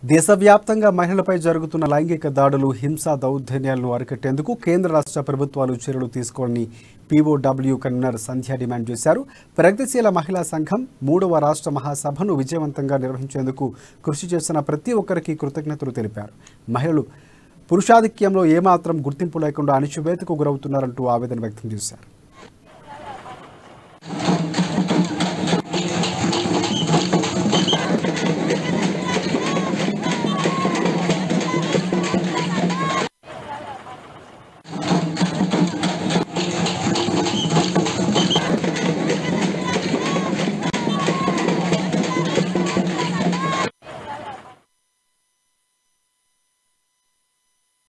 దేశవ్యాప్తంగా మహిళలపై జరుగుతున్న లైంగిక దాడులు, హింసా దౌర్జన్యాలను అరికట్టేందుకు కేంద్ర రాష్ట్ర ప్రభుత్వాలు చర్యలు తీసుకోవాలని పీఓడబ్ల్యూ కన్వీనర్ సంధ్య డిమాండ్ చేశారు. ప్రగతిశీల మహిళా సంఘం 3వ రాష్ట్ర మహాసభను విజయవంతంగా నిర్వహించేందుకు కృషి చేసిన ప్రతి ఒక్కరికి కృతజ్ఞతలు తెలిపారు. మహిళలు పురుషాధిక్యంలో ఏమాత్రం గుర్తింపు లేకుండా అణిచివేతకు గురవుతున్నారంటూ ఆవేదన వ్యక్తం చేశారు.